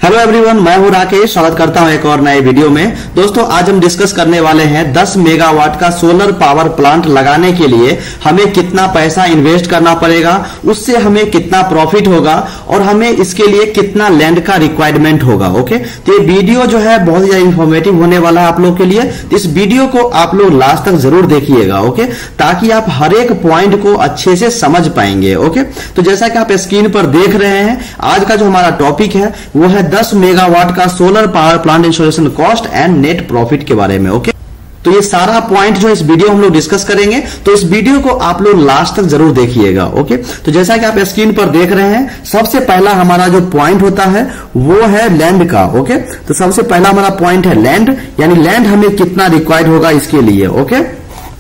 Hello everyone, मैं हूं राकेश। स्वागत करता हूं एक और नए वीडियो में। दोस्तों, आज हम डिस्कस करने वाले हैं 10 मेगावाट का सोलर पावर प्लांट लगाने के लिए हमें कितना पैसा इन्वेस्ट करना पड़ेगा, उससे हमें कितना प्रॉफिट होगा और हमें इसके लिए कितना लैंड का रिक्वायरमेंट होगा। ओके, तो ये वीडियो जो है बहुत ही इंफॉर्मेटिव होने वाला है आप लोग के लिए। तो इस वीडियो को आप लोग लास्ट तक जरूर देखिएगा, ओके, ताकि आप हर एक पॉइंट को अच्छे से समझ पाएंगे। ओके, तो जैसा कि आप स्क्रीन पर देख रहे हैं, आज का जो हमारा टॉपिक है वो है 10 मेगावाट का solar power plant installation cost and net profit के बारे में। ओके, तो ये सारा पॉइंट जो इस वीडियो हम लोग डिस्कस करेंगे, तो इस वीडियो को आप लोग लास्ट तक जरूर देखिएगा। ओके, तो जैसा कि आप स्क्रीन पर देख रहे हैं, सबसे पहला हमारा जो पॉइंट होता है वो है लैंड का। ओके, तो सबसे पहला हमारा पॉइंट है लैंड, यानी लैंड हमें कितना रिक्वायर्ड होगा इसके लिए। ओके,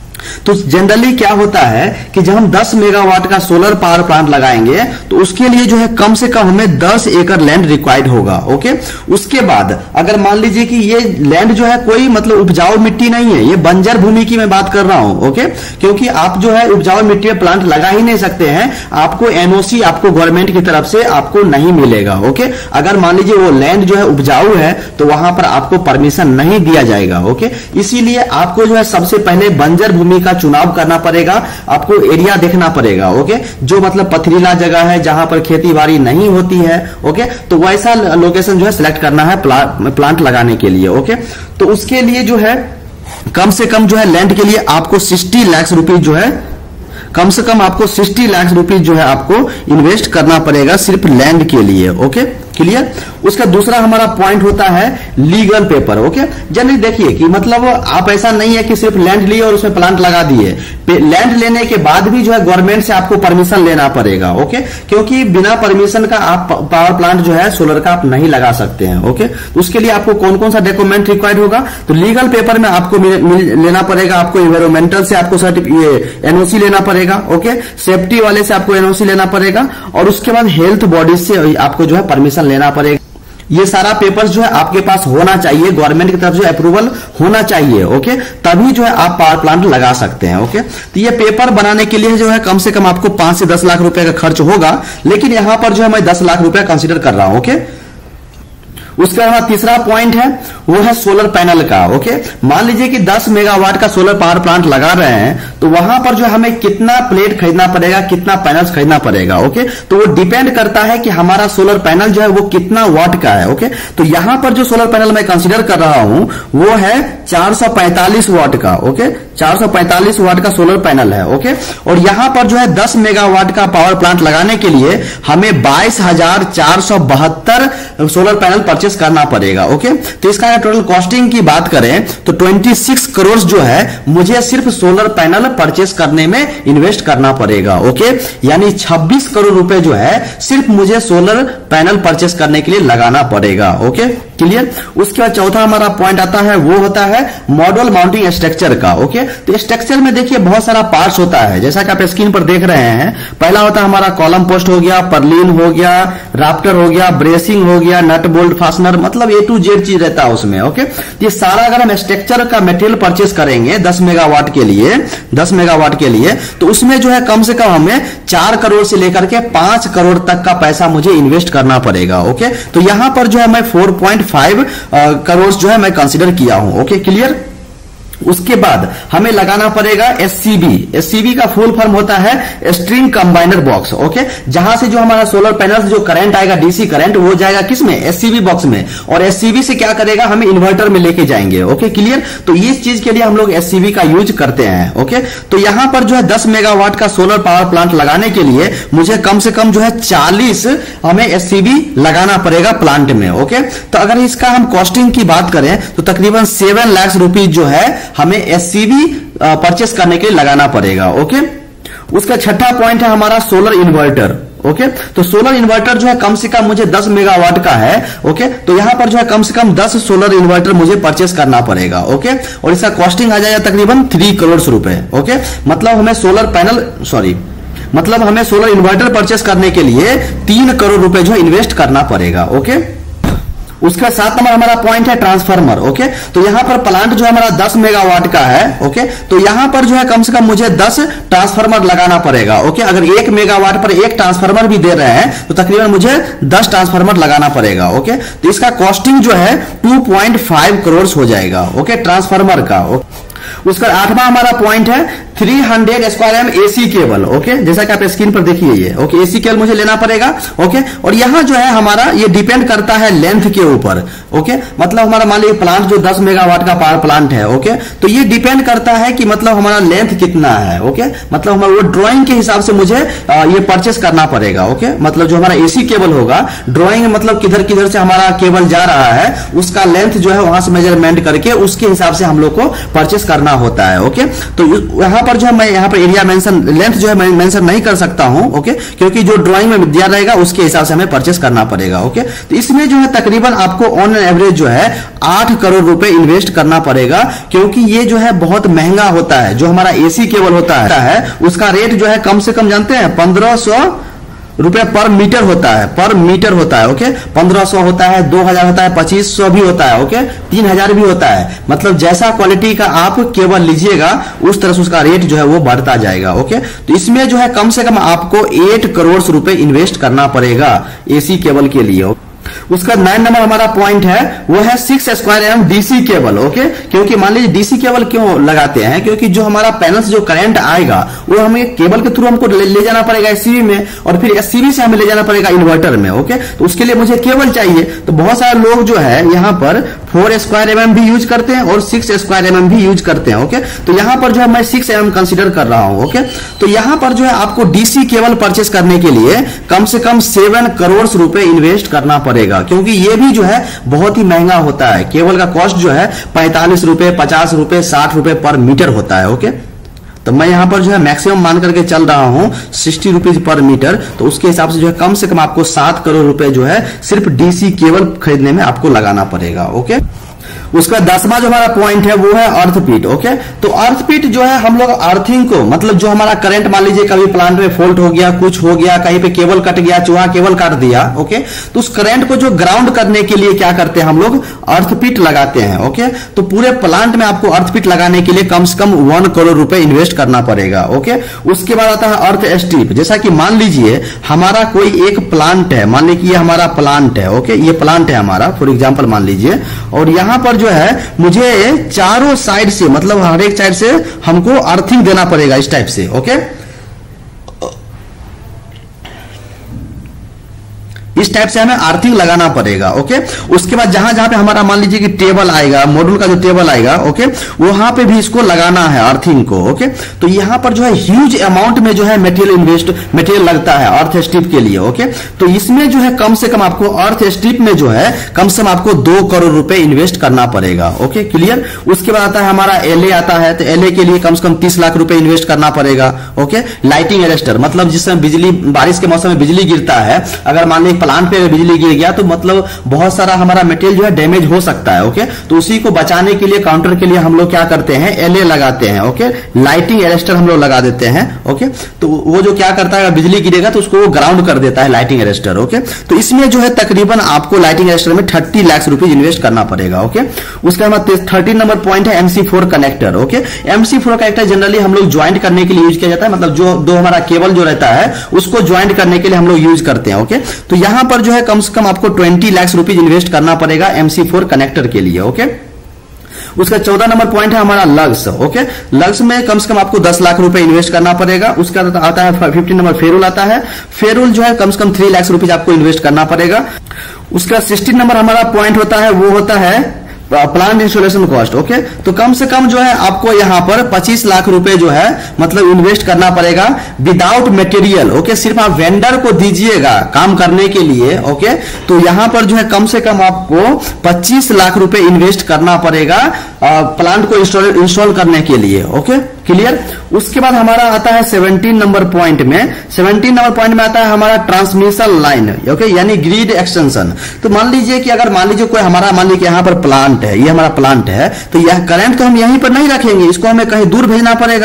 तो जनरली क्या होता है कि जब हम 10 मेगावाट का सोलर पावर प्लांट लगाएंगे तो उसके लिए जो है कम से कम हमें 10 एकड़ लैंड रिक्वायर्ड होगा। ओके, उसके बाद अगर मान लीजिए कि ये लैंड जो है कोई मतलब उपजाऊ मिट्टी नहीं है, ये बंजर भूमि की मैं बात कर रहा हूं। ओके, क्योंकि आप जो है उपजाऊ मिट्टी में प्लांट लगा ही नहीं सकते हैं, आपको एनओसी आपको गवर्नमेंट की तरफ से आपको नहीं मिलेगा। ओके, अगर मान लीजिए वो लैंड जो है उपजाऊ है तो वहां पर आपको परमिशन नहीं दिया जाएगा। ओके, इसीलिए आपको जो है सबसे पहले बंजर भूमि का चुनाव करना पड़ेगा, आपको एरिया देखना पड़ेगा। ओके, जो मतलब पथरीला जगह है जहां पर खेती बाड़ी नहीं होती है। ओके, तो वैसा लोकेशन जो है सिलेक्ट करना है प्लांट लगाने के लिए। ओके, तो उसके लिए जो है कम से कम जो है लैंड के लिए आपको 60 लाख रुपए जो है कम से कम आपको 60 लाख रुपए जो है आपको इन्वेस्ट करना पड़ेगा सिर्फ लैंड के लिए। Okay, clear. उसका दूसरा हमारा पॉइंट होता है लीगल पेपर। ओके, जनरली देखिए कि मतलब आप ऐसा नहीं है कि सिर्फ लैंड लिए और उसमें प्लांट लगा दिए। लैंड लेने के बाद भी जो है गवर्नमेंट से आपको परमिशन लेना पड़ेगा। ओके, क्योंकि बिना परमिशन का आप पावर प्लांट जो है सोलर का आप नहीं लगा सकते हैं। ओके, तो उसके लिए आपको कौन कौन सा डॉक्यूमेंट रिक्वायर्ड होगा, तो लीगल पेपर में आपको लेना पड़ेगा, आपको एनवायरमेंटल से आपको एनओसी लेना पड़ेगा। ओके, सेफ्टी वाले से आपको एनओसी लेना पड़ेगा और उसके बाद हेल्थ बॉडी से आपको जो है परमिशन लेना पड़ेगा। ये सारा पेपर्स जो है आपके पास होना चाहिए, गवर्नमेंट की तरफ से अप्रूवल होना चाहिए। ओके, तभी जो है आप पावर प्लांट लगा सकते हैं। ओके, तो ये पेपर बनाने के लिए जो है कम से कम आपको 5 से 10 लाख रुपए का खर्च होगा, लेकिन यहां पर जो है मैं 10 लाख रुपए कंसीडर कर रहा हूं। ओके, उसके बाद तीसरा पॉइंट है वो है सोलर पैनल का। ओके, मान लीजिए कि 10 मेगावाट का सोलर पावर प्लांट लगा रहे हैं तो वहां पर जो हमें कितना प्लेट खरीदना पड़ेगा, कितना पैनल्स खरीदना पड़ेगा। ओके, तो वो डिपेंड करता है कि हमारा सोलर पैनल जो है वो कितना वाट का है। ओके, तो यहां पर जो सोलर पैनल मैं कंसीडर कर रहा हूं वो है 445 वाट का। ओके, 445 वाट का सोलर पैनल है। ओके, और यहां पर जो है 10 मेगावाट का पावर प्लांट लगाने के लिए हमें 22,472 सोलर पैनल परचेस करना पड़ेगा। ओके, तो इसका टोटल कॉस्टिंग की बात करें तो 26 करोड़ जो है मुझे सिर्फ सोलर पैनल परचेस करने में इन्वेस्ट करना पड़ेगा। ओके, यानी 26 करोड़ रुपए जो है सिर्फ मुझे सोलर पैनल परचेस करने के लिए लगाना पड़ेगा। Okay, clear. उसके बाद चौथा हमारा पॉइंट आता है वो होता है मॉड्यूल माउंटिंग स्ट्रक्चर का। ओके, तो स्ट्रक्चर में देखिए बहुत सारा पार्ट्स होता है, जैसा कि आप स्क्रीन पर देख रहे हैं। पहला होता है हमारा कॉलम पोस्ट हो गया, पर्लिन हो गया, राफ्टर हो गया, ब्रेसिंग हो गया, नट बोल्ट फास्टनर, मतलब A to Z चीज रहता है उसमें। ओके, ये सारा अगर हम स्ट्रक्चर का मटेरियल परचेस करेंगे 10 मेगावाट के लिए तो उसमें जो है कम से कम हमें 4 करोड़ से लेकर के 5 करोड़ तक का पैसा मुझे इन्वेस्ट करना पड़ेगा। ओके, तो यहां पर जो है मैं 4.5 करोड़ जो है मैं कंसीडर किया हूं। Okay, clear. उसके बाद हमें लगाना पड़ेगा एससीबी का फुल फॉर्म होता है स्ट्रिंग कंबाइनर बॉक्स। ओके, जहां से जो हमारा सोलर पैनल जो करंट आएगा डीसी करंट वो जाएगा किसमें, एससीबी बॉक्स में, और एससीबी से क्या करेगा हमें इन्वर्टर में लेके जाएंगे। Okay, clear. तो इस चीज के लिए हम लोग एससीबी का यूज करते हैं। ओके, तो यहां पर जो है 10 मेगावाट का सोलर पावर प्लांट लगाने के लिए मुझे कम से कम जो है 40 हमें एससीबी लगाना पड़ेगा प्लांट में। ओके, तो अगर इसका हम कॉस्टिंग की बात करें तो तकरीबन 7 लाख रुपए जो है हमें एससीबी परचेस करने के लिए लगाना पड़ेगा। ओके, उसका छठा पॉइंट है हमारा सोलर इन्वर्टर। ओके, तो सोलर इन्वर्टर जो है कम से कम मुझे 10 मेगावाट का है। ओके, तो यहां पर जो है कम से कम 10 सोलर इन्वर्टर मुझे परचेस करना पड़ेगा। ओके, और इसका कॉस्टिंग आ जाएगा तकरीबन 3 करोड़ रुपए। ओके, मतलब हमें सोलर इन्वर्टर परचेस करने के लिए 3 करोड़ रुपए जो है इन्वेस्ट करना पड़ेगा। ओके, उसका 7 नंबर हमारा पॉइंट है ट्रांसफार्मर। ओके, तो यहाँ पर प्लांट जो है हमारा 10 मेगावाट का है। ओके, तो यहाँ पर जो है कम से कम मुझे 10 ट्रांसफार्मर लगाना पड़ेगा। ओके, अगर 1 मेगावाट पर 1 ट्रांसफार्मर भी दे रहे हैं तो तकरीबन मुझे 10 ट्रांसफार्मर लगाना पड़ेगा। ओके, तो इसका कॉस्टिंग जो है 2.5 करोड़ हो जाएगा। ओके, ट्रांसफार्मर का। उसका 8वां हमारा पॉइंट है 300 square M AC cable. Okay, जैसा कि आप स्क्रीन पर देखिए ये। ओके, एसी केबल मुझे लेना पड़ेगा। ओके, और यहां जो है हमारा ये डिपेंड करता है लेंथ के ऊपर। ओके, मतलब हमारा मान लीजिए प्लांट जो 10 मेगावाट का पावर प्लांट है। ओके, तो ये डिपेंड करता है कि मतलब हमारा लेंथ कितना है। ओके, मतलब हमारा वो ड्राइंग के हिसाब से मुझे ये परचेस करना पड़ेगा। ओके, मतलब जो हमारा एसी केबल होगा, ड्राइंग मतलब किधर किधर से हमारा केबल जा रहा है उसका लेंथ जो है वहां से मेजरमेंट करके उसके हिसाब से हम लोग को परचेस करना होता है। ओके, तो यहां पर जो है मैं यहां पर एरिया मेंशन लेंथ जो है मैं मेंशन नहीं कर सकता हूं। ओके, क्योंकि जो ड्राइंग में दिया रहेगा उसके हिसाब से हमें परचेस करना पड़ेगा। ओके, तो इसमें जो है तकरीबन आपको ऑन एवरेज जो है 8 करोड़ रुपए इन्वेस्ट करना पड़ेगा, क्योंकि ये जो है बहुत महंगा होता है। जो हमारा एसी केबल होता है उसका रेट जो है कम से कम जानते हैं 1500 रुपए पर मीटर होता है। पर मीटर होता है। ओके, 1500 होता है, 2000 होता है, 2500 भी होता है। ओके, 3000 भी होता है। मतलब जैसा क्वालिटी का आप केबल लीजिएगा उस तरह से उसका रेट जो है वो बढ़ता जाएगा। ओके, तो इसमें जो है कम से कम आपको 8 करोड़ रुपए इन्वेस्ट करना पड़ेगा एसी केबल के लिए। उसका 9 नंबर हमारा पॉइंट है वो है 6 square M DC cable. Okay, क्योंकि मान लीजिए डीसी केबल क्यों लगाते हैं, क्योंकि जो हमारा पैनल से जो करंट आएगा वो हमें केबल के थ्रू हमको ले जाना पड़ेगा एससीबी में, और फिर एससीबी से हमें ले जाना पड़ेगा इन्वर्टर में। ओके, तो उसके लिए मुझे केबल चाहिए। तो बहुत सारे लोग जो है यहाँ पर 4 स्क्वायर एमएम भी यूज करते हैं और 6 स्क्वायर एमएम भी यूज करते हैं। ओके, तो यहाँ पर जो है मैं 6 एमएम कंसीडर कर रहा हूं। ओके, तो यहाँ पर जो है आपको डीसी केबल परचेस करने के लिए कम से कम 7 करोड़ रुपए इन्वेस्ट करना पड़ेगा, क्योंकि ये भी जो है बहुत ही महंगा होता है। केबल का कॉस्ट जो है 45 रुपए, 50 रुपए, 60 रुपए पर मीटर होता है। ओके, तो मैं यहां पर जो है मैक्सिमम मान करके चल रहा हूं 60 रुपीज पर मीटर। तो उसके हिसाब से जो है कम से कम आपको 7 करोड़ रुपए जो है सिर्फ डीसी केबल खरीदने में आपको लगाना पड़ेगा। ओके, उसका 10वां जो हमारा पॉइंट है वो है अर्थपीट। ओके, तो अर्थपीट जो है हम लोग अर्थिंग को मतलब जो हमारा करंट मान लीजिए कभी प्लांट में फॉल्ट हो गया, कुछ हो गया, कहीं पे केबल कट गया, चूहा केबल काट दिया। ओके, तो उस करंट को जो ग्राउंड करने के लिए क्या करते हैं हम लोग अर्थपीट लगाते हैं। ओके, तो पूरे प्लांट में आपको अर्थपीट लगाने के लिए कम से कम 1 करोड़ रुपए इन्वेस्ट करना पड़ेगा। ओके, उसके बाद आता है अर्थ स्ट्रिप। जैसा कि मान लीजिए हमारा कोई एक प्लांट है, मान लीजिए ये हमारा प्लांट है। ओके, ये प्लांट है हमारा फॉर एग्जाम्पल मान लीजिए, और यहां पर जो है मुझे चारों साइड से मतलब हर एक साइड से हमको अर्थिंग देना पड़ेगा इस टाइप से। ओके, इस टाइप से हमें अर्थिंग लगाना पड़ेगा। ओके, उसके बाद जहां जहां पे हमारा मान लीजिए कि टेबल आएगा, मॉड्यूल का जो टेबल आएगा, ओके, वहां पे भी इसको लगाना है अर्थिंग को। ओके, तो यहां पर जो है ह्यूज अमाउंट में जो है मटेरियल लगता है अर्थ स्ट्रिप के लिए। ओके, तो इसमें जो है कम से कम आपको अर्थ स्ट्रिप में जो है कम से कम आपको 2 करोड़ रुपए इन्वेस्ट करना पड़ेगा। Okay, clear. उसके बाद आता है हमारा एलए आता है, तो एलए के लिए कम से कम 30 लाख रुपए इन्वेस्ट करना पड़ेगा। ओके, लाइटिंग अरेस्टर मतलब जिस समय बिजली बारिश के मौसम में बिजली गिरता है, अगर मान लीजिए प्लांट पे बिजली गिर गया तो मतलब बहुत सारा हमारा मटेरियल जो है डैमेज हो सकता है। ओके, तो उसी को बचाने के लिए काउंटर के लिए हम लोग क्या करते हैं एलए लगाते हैं। ओके, लाइटिंग अरेस्टर हम लोग लगा देते हैं। ओके, तो वो जो क्या करता है बिजली गिरेगा तो उसको वो ग्राउंड कर देता है लाइटिंग अरेस्टर। ओके, तो इसमें जो है तकरीबन आपको लाइटिंग अरेस्टर में 30 लाख रुपए इन्वेस्ट करना पड़ेगा। ओके, उसके बाद 13 नंबर पॉइंट है MC4 connector. Okay, MC4 connector generally हम लोग ज्वाइंट करने के लिए यूज किया जाता है, मतलब जो दो हमारा केबल जो रहता है उसको ज्वाइंट करने के लिए हम लोग यूज करते हैं। ओके, तो यहां पर जो है कम से कम आपको 20 लाख रुपए इन्वेस्ट करना पड़ेगा MC4 कनेक्टर के लिए। ओके, उसका 14 नंबर पॉइंट है हमारा लग्स। ओके, लग्स में कम से कम आपको 10 लाख रुपए इन्वेस्ट करना पड़ेगा। उसका आता है 15 नंबर फेरुल आता है। फेरुल जो है कम से कम 3 लाख रुपए आपको इन्वेस्ट करना पड़ेगा। उसका 16 नंबर हमारा पॉइंट होता है वो होता है प्लांट इंस्टॉलेशन कॉस्ट। ओके, तो कम से कम जो है आपको यहां पर 25 लाख रुपए जो है मतलब इन्वेस्ट करना पड़ेगा विदाउट मटेरियल। ओके, सिर्फ आप वेंडर को दीजिएगा काम करने के लिए। ओके, तो यहां पर जो है कम से कम आपको 25 लाख रुपए इन्वेस्ट करना पड़ेगा प्लांट को इंस्टॉल करने के लिए। Okay, clear. उसके बाद हमारा आता है 17 नंबर पॉइंट में। 17 नंबर पॉइंट में आता है हमारा ट्रांसमिशन लाइन। ओके, यानी ग्रिड एक्सटेंशन। तो मान लीजिए कि अगर मान लीजिए कोई हमारा मान लीजिए यहाँ पर प्लांट है, ये हमारा प्लांट है, तो यह करंट तो हम यहीं पर नहीं रखेंगे, इसको हमें कहीं दूर भेजना पड़ेगा।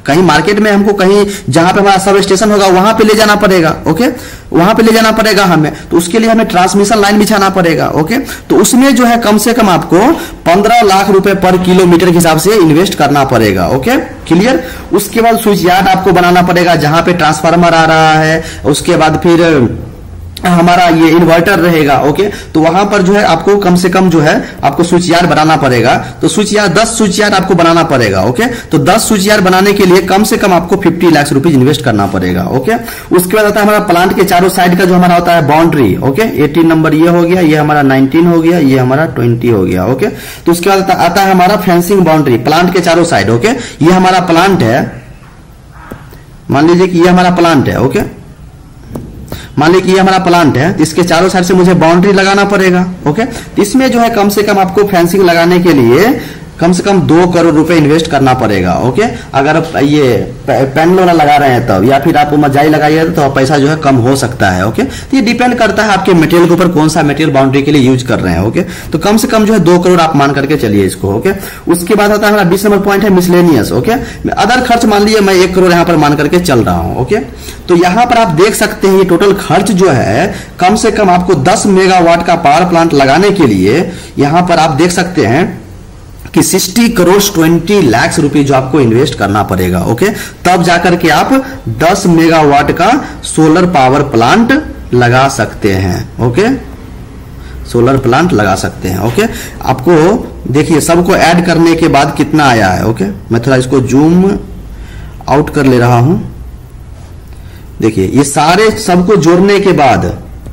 कहीं मार्केट में हमको कहीं जहां पे हमारा सब स्टेशन होगा वहां पे ले जाना पड़ेगा। ओके, वहां पे ले जाना पड़ेगा हमें, तो उसके लिए हमें ट्रांसमिशन लाइन बिछाना पड़ेगा। ओके, तो उसमें जो है कम से कम आपको 15 लाख रुपए पर किलोमीटर के हिसाब से इन्वेस्ट करना पड़ेगा। Okay, clear. उसके बाद स्विच यार्ड आपको बनाना पड़ेगा जहां पे ट्रांसफार्मर आ रहा है, उसके बाद फिर हमारा ये इन्वर्टर रहेगा। ओके, तो वहां पर जो है आपको कम से कम जो है आपको स्विच यार्ड बनाना पड़ेगा। तो स्विच यार्ड 10 स्विच यार्ड आपको बनाना पड़ेगा। ओके, तो 10 स्विच यार्ड बनाने के लिए कम से कम आपको 50 लाख रुपीज इन्वेस्ट करना पड़ेगा। ओके, उसके बाद आता है हमारा प्लांट के चारों साइड का जो हमारा होता है बाउंड्री। ओके, 18 नंबर ये हो गया, ये हमारा 19 हो गया, ये हमारा 20 हो गया। ओके, तो उसके बाद आता है हमारा फेंसिंग बाउंड्री प्लांट के चारों साइड। ओके, ये हमारा प्लांट है, मान लीजिए कि ये हमारा प्लांट है। ओके, मान लीजिए कि ये हमारा प्लांट है, इसके चारों साइड से मुझे बाउंड्री लगाना पड़ेगा। ओके, तो इसमें जो है कम से कम आपको फेंसिंग लगाने के लिए कम से कम 2 करोड़ रुपए इन्वेस्ट करना पड़ेगा। ओके, अगर आप ये पैनल वाला लगा रहे हैं तब, या फिर आप मजाई लगाइए तो पैसा जो है कम हो सकता है। ओके, तो ये डिपेंड करता है आपके मटेरियल के ऊपर, कौन सा मटेरियल बाउंड्री के लिए यूज कर रहे हैं। ओके, तो कम से कम जो है 2 करोड़ आप मान करके चलिए इसको। ओके, उसके बाद आता है हमारा 20 नंबर पॉइंट है मिसलेनियस। ओके, अदर खर्च मान लीजिए मैं 1 करोड़ यहाँ पर मान करके चल रहा हूँ। ओके, तो यहाँ पर आप देख सकते हैं ये टोटल खर्च जो है कम से कम आपको 10 मेगावाट का पावर प्लांट लगाने के लिए यहाँ पर आप देख सकते हैं कि 60 करोड़ 20 लाख रुपए जो आपको इन्वेस्ट करना पड़ेगा। ओके, तब जाकर के आप 10 मेगावाट का सोलर पावर प्लांट लगा सकते हैं। ओके, सोलर प्लांट लगा सकते हैं। ओके, आपको देखिए सबको ऐड करने के बाद कितना आया है। ओके, मैं थोड़ा इसको जूम आउट कर ले रहा हूं। देखिए ये सारे सबको जोड़ने के बाद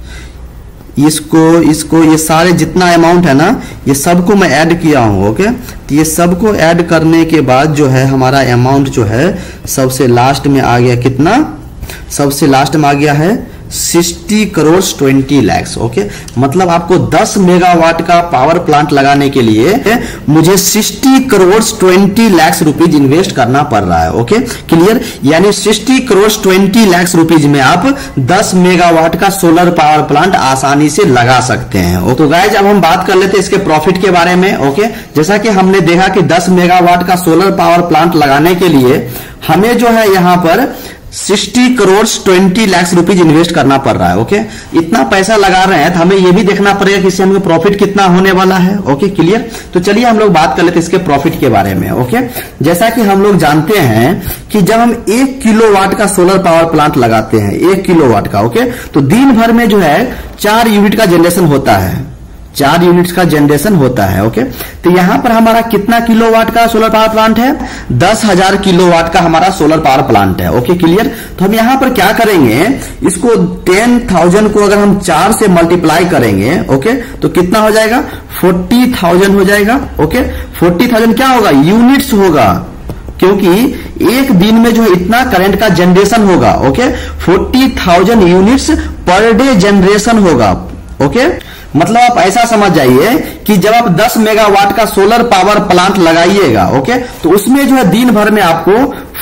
इसको ये सारे जितना अमाउंट है ना, ये सबको मैं ऐड किया हूं। ओके, तो ये सबको ऐड करने के बाद जो है हमारा अमाउंट जो है सबसे लास्ट में आ गया कितना, सबसे लास्ट में आ गया है 60 करोड़ 20 लाख। ओके, मतलब आपको 10 मेगावाट का पावर प्लांट लगाने के लिए मुझे 60 करोड़ 20 लाख रुपीज इन्वेस्ट करना पड़ रहा है। Okay, clear. यानी 60 करोड़ 20 लाख रुपीज में आप 10 मेगावाट का सोलर पावर प्लांट आसानी से लगा सकते हैं। तो गाइस अब हम बात कर लेते हैं इसके प्रॉफिट के बारे में। ओके, जैसा कि हमने देखा कि 10 मेगावाट का सोलर पावर प्लांट लगाने के लिए हमें जो है यहां पर 60 करोड़ 20 लाख रुपीज इन्वेस्ट करना पड़ रहा है। ओके, इतना पैसा लगा रहे हैं तो हमें यह भी देखना पड़ेगा कि इससे हमें प्रॉफिट कितना होने वाला है। Okay, clear. तो चलिए हम लोग बात कर लेते हैं इसके प्रॉफिट के बारे में। ओके, जैसा कि हम लोग जानते हैं कि जब हम 1 किलोवाट का सोलर पावर प्लांट लगाते हैं, 1 किलोवाट का, ओके, तो दिन भर में जो है 4 यूनिट का जनरेशन होता है, 4 यूनिट्स का जनरेशन होता है। ओके, तो यहां पर हमारा कितना किलोवाट का सोलर पावर प्लांट है, 10,000 किलोवाट का हमारा सोलर पावर प्लांट है। Okay, clear. तो हम यहां पर क्या करेंगे, इसको 10,000 को अगर हम 4 से मल्टीप्लाई करेंगे, ओके, तो कितना हो जाएगा, 40,000 हो जाएगा। ओके, 40,000 क्या होगा, यूनिट्स होगा, क्योंकि एक दिन में जो है इतना करंट का जनरेशन होगा। Okay, 40,000 units per day generation होगा। ओके, मतलब आप ऐसा समझ जाइए कि जब आप 10 मेगावाट का सोलर पावर प्लांट लगाइएगा, ओके, तो उसमें जो है दिन भर में आपको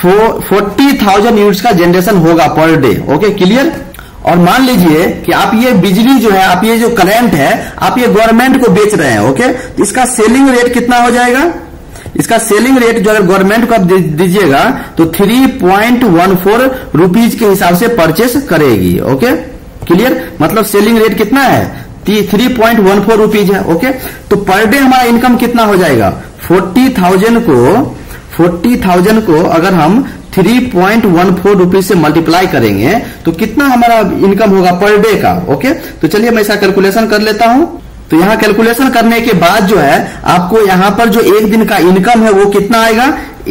40,000 यूनिट्स का जनरेशन होगा पर डे। Okay, clear. और मान लीजिए कि आप ये बिजली जो है, आप ये जो करंट है, आप ये गवर्नमेंट को बेच रहे हैं। ओके, तो इसका सेलिंग रेट कितना हो जाएगा, इसका सेलिंग रेट जो अगर गवर्नमेंट को आप दीजिएगा तो 3.14 रुपीज के हिसाब से परचेस करेगी। Okay, clear. मतलब सेलिंग रेट कितना है, 3.14 रुपीज है। ओके, तो पर डे हमारा इनकम कितना हो जाएगा, 40,000 को अगर हम 3.14 रुपीज से मल्टीप्लाई करेंगे तो कितना हमारा इनकम होगा पर डे का। ओके, तो चलिए मैं इसका कैलकुलेशन कर लेता हूं। तो यहां कैलकुलेशन करने के बाद जो है आपको यहां पर जो एक दिन का इनकम है वो कितना आएगा,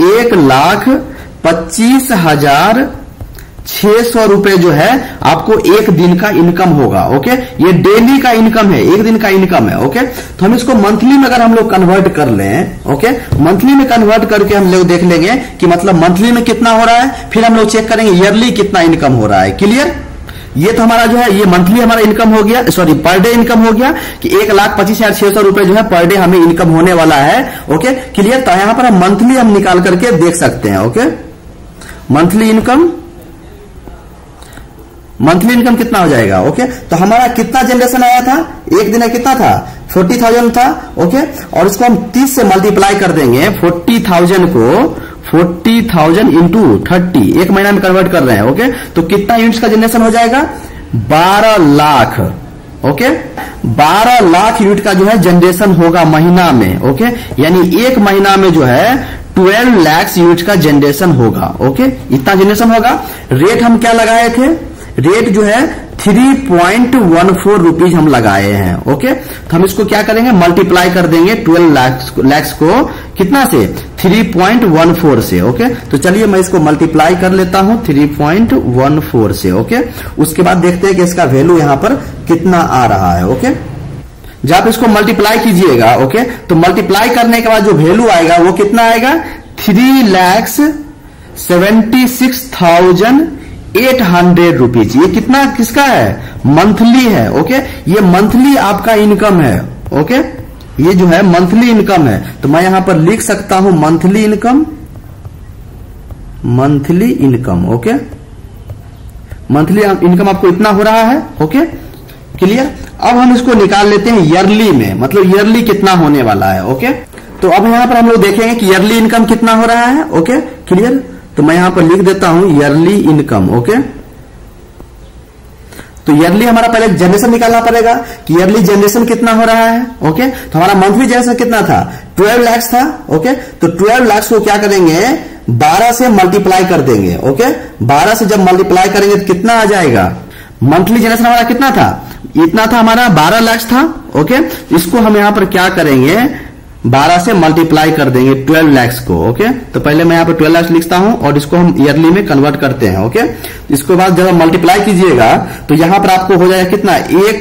1,25,600 रुपए जो है आपको एक दिन का इनकम होगा। ओके, ये डेली का इनकम है, एक दिन का इनकम है। ओके, तो हम इसको मंथली में अगर हम लोग कन्वर्ट कर लें, ओके, मंथली में कन्वर्ट करके हम लोग देख लेंगे कि मतलब मंथली में कितना हो रहा है, फिर हम लोग चेक करेंगे ईयरली कितना इनकम हो रहा है। क्लियर। ये तो हमारा जो है ये मंथली हमारा इनकम हो गया, सॉरी पर डे इनकम हो गया कि 1,25,600 रुपए जो है पर डे हमें इनकम होने वाला है। Okay, clear. तो यहां पर हम मंथली हम निकाल करके देख सकते हैं। ओके, मंथली इनकम कितना हो जाएगा। ओके, तो हमारा कितना जनरेशन आया था, एक दिन में कितना था, 40,000 था। ओके, और इसको हम 30 से मल्टीप्लाई कर देंगे, 40,000 को 40,000 इंटू 30, एक महीना में कन्वर्ट कर रहे हैं। ओके, तो कितना यूनिट्स का जनरेशन हो जाएगा? 12 लाख। ओके, 12 लाख यूनिट का जो है जनरेशन होगा महीना में। ओके, यानी एक महीना में जो है 12 लाख यूनिट का जनरेशन होगा। ओके, इतना जनरेशन होगा। रेट हम क्या लगाए थे? रेट जो है 3.14 रुपीज हम लगाए हैं। ओके, तो हम इसको क्या करेंगे? मल्टीप्लाई कर देंगे 12 लाख को कितना से? 3.14 से। ओके, तो चलिए मैं इसको मल्टीप्लाई कर लेता हूं 3.14 से। ओके, उसके बाद देखते हैं कि इसका वैल्यू यहां पर कितना आ रहा है। ओके, जब आप इसको मल्टीप्लाई कीजिएगा, ओके, तो मल्टीप्लाई करने के बाद जो वैल्यू आएगा वो कितना आएगा? 3,76,800 रुपीज। ये कितना किसका है? मंथली है। ओके, ये मंथली आपका इनकम है। ओके, ये जो है मंथली इनकम है। तो मैं यहां पर लिख सकता हूं monthly income, monthly income. Okay, monthly income आपको इतना हो रहा है। Okay, clear. अब हम इसको निकाल लेते हैं ईयरली में, मतलब ईयरली कितना होने वाला है। ओके, तो अब यहां पर हम लोग देखेंगे कि ईयरली इनकम कितना हो रहा है। Okay, clear. तो मैं यहां पर लिख देता हूं ईयरली इनकम। ओके, तो ईयरली हमारा पहले जनरेशन निकालना पड़ेगा कि ईयरली जनरेशन कितना हो रहा है। ओके, तो हमारा मंथली जनरेशन कितना था? 12 लाख था। ओके, तो 12 लाख को क्या करेंगे? 12 से मल्टीप्लाई कर देंगे। ओके, 12 से जब मल्टीप्लाई करेंगे तो कितना आ जाएगा? मंथली जनरेशन हमारा कितना था? इतना था, हमारा 12 लाख था। ओके, इसको हम यहां पर क्या करेंगे? 12 से मल्टीप्लाई कर देंगे 12 लाख को। ओके, तो पहले मैं यहां पर 12 लाख लिखता हूं और इसको हम ईयरली में कन्वर्ट करते हैं। ओके, इसके बाद जब मल्टीप्लाई कीजिएगा तो यहां पर आपको हो जाएगा कितना?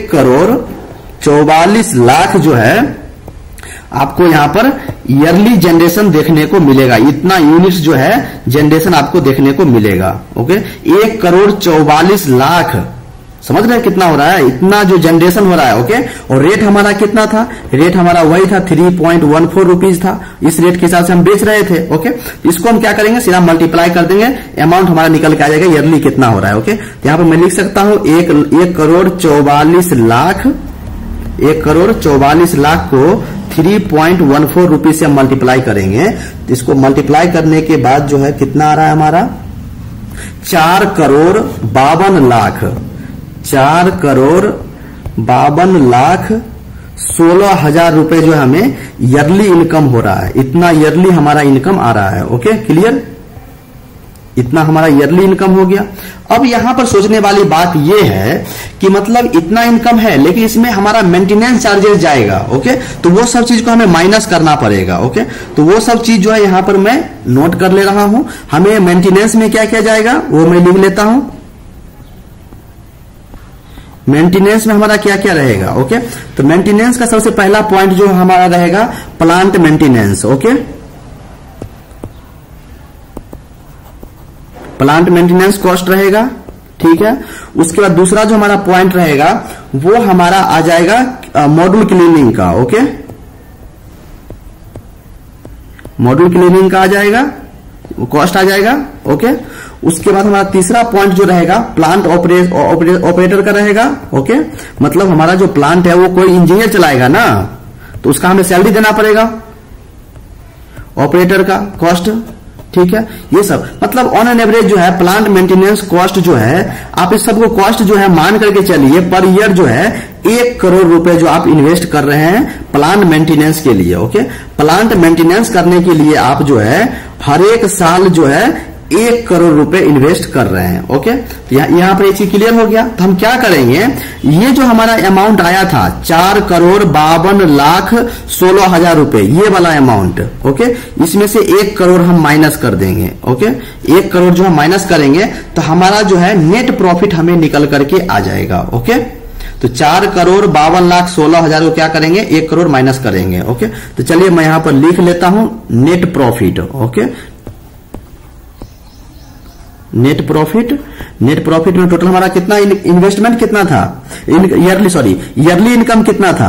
1,44 लाख जो है आपको यहां पर ईयरली जनरेशन देखने को मिलेगा। इतना यूनिट्स जो है जनरेशन आपको देखने को मिलेगा। ओके, 1,44 लाख। समझ रहे हैं कितना हो रहा है? इतना जो जनरेशन हो रहा है। ओके, और रेट हमारा कितना था? रेट हमारा वही था 3.14 रुपीज था। इस रेट के हिसाब से हम बेच रहे थे। ओके, इसको हम क्या करेंगे? सीधा मल्टीप्लाई कर देंगे, अमाउंट हमारा निकल के आ जाएगा ईयरली कितना हो रहा है। ओके, तो यहां पर मैं लिख सकता हूं 1,44 लाख। 1,44 लाख को 3.14 रुपीज से हम मल्टीप्लाई करेंगे। इसको मल्टीप्लाई करने के बाद जो है कितना आ रहा है हमारा? 4,52 लाख। 4,52,16,000 रुपए जो हमें ईयरली इनकम हो रहा है। इतना ईयरली हमारा इनकम आ रहा है। Okay, clear. इतना हमारा ईयरली इनकम हो गया। अब यहां पर सोचने वाली बात यह है कि मतलब इतना इनकम है लेकिन इसमें हमारा मेंटेनेंस चार्जेस जाएगा। ओके, तो वो सब चीज को हमें माइनस करना पड़ेगा। ओके, तो वो सब चीज जो है यहां पर मैं नोट कर ले रहा हूं। हमें मेंटेनेंस में क्या क्या जाएगा वो मैं लिख लेता हूं। मेंटेनेंस में हमारा क्या क्या रहेगा? ओके, तो मेंटेनेंस का सबसे पहला पॉइंट जो हमारा रहेगा plant maintenance. Okay, plant maintenance cost रहेगा। ठीक है, उसके बाद दूसरा जो हमारा पॉइंट रहेगा वो हमारा आ जाएगा मॉड्यूल क्लीनिंग का। ओके, मॉड्यूल क्लीनिंग का आ जाएगा, कॉस्ट आ जाएगा। ओके, उसके बाद हमारा तीसरा पॉइंट जो रहेगा प्लांट ऑपरेटर का रहेगा। ओके, मतलब हमारा जो प्लांट है वो कोई इंजीनियर चलाएगा ना, तो उसका हमें सैलरी देना पड़ेगा, ऑपरेटर का कॉस्ट। ठीक है, ये सब मतलब ऑन एन एवरेज जो है प्लांट मेंटेनेंस कॉस्ट जो है आप इस सबको कॉस्ट जो है मान करके चलिए पर ईयर जो है 1 करोड़ रुपए जो आप इन्वेस्ट कर रहे हैं प्लांट मेंटेनेंस के लिए। ओके, प्लांट मेंटेनेंस करने के लिए आप जो है हर एक साल जो है 1 करोड़ रुपए इन्वेस्ट कर रहे हैं। ओके, तो यहां पर ये चीज क्लियर हो गया। तो हम क्या करेंगे? ये जो हमारा अमाउंट आया था 4,52,16,000 रुपए, ये वाला अमाउंट। ओके, इसमें से 1 करोड़ हम माइनस कर देंगे। ओके, 1 करोड़ जो हम माइनस करेंगे तो हमारा जो है नेट प्रॉफिट हमें निकल करके आ जाएगा। ओके, तो 4,52,16,000 को क्या करेंगे? 1 करोड़ माइनस करेंगे। ओके, तो चलिए मैं यहां पर लिख लेता हूं net profit. Okay, net profit में टोटल हमारा कितना इन्वेस्टमेंट कितना था? ईयरली इनकम कितना था?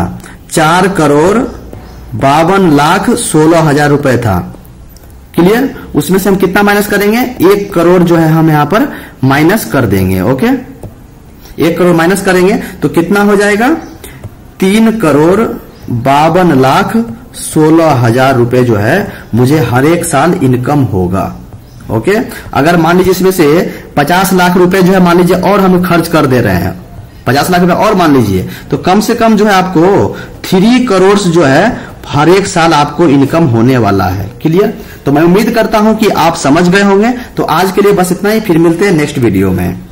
4,52,16,000 रुपए था। क्लियर, उसमें से हम कितना माइनस करेंगे? 1 करोड़ जो है हम यहां पर माइनस कर देंगे। ओके, 1 करोड़ माइनस करेंगे तो कितना हो जाएगा? 3,52,16,000 16,000 रुपए जो है मुझे हर एक साल इनकम होगा। ओके, अगर मान लीजिए इसमें से 50 लाख रुपए जो है मान लीजिए और हम खर्च कर दे रहे हैं, 50 लाख रुपए और मान लीजिए, तो कम से कम जो है आपको 3 करोड़ जो है हर एक साल आपको इनकम होने वाला है। क्लियर? तो मैं उम्मीद करता हूं कि आप समझ गए होंगे। तो आज के लिए बस इतना ही, फिर मिलते हैं नेक्स्ट वीडियो में।